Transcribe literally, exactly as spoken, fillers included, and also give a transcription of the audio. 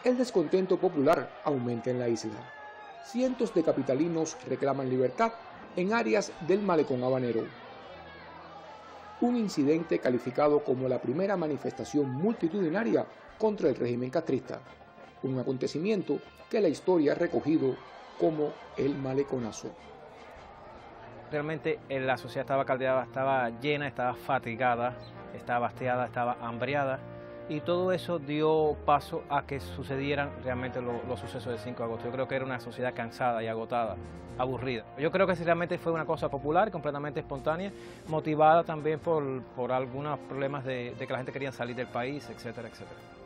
el descontento popular aumenta en la isla. Cientos de capitalinos reclaman libertad en áreas del malecón habanero. Un incidente calificado como la primera manifestación multitudinaria contra el régimen castrista, un acontecimiento que la historia ha recogido como el maleconazo. Realmente la sociedad estaba caldeada, estaba llena, estaba fatigada, estaba hastiada, estaba hambriada, y todo eso dio paso a que sucedieran realmente los, los sucesos del cinco de agosto. Yo creo que era una sociedad cansada y agotada, aburrida. Yo creo que realmente fue una cosa popular, completamente espontánea, motivada también por, por algunos problemas de, de que la gente quería salir del país, etcétera, etcétera.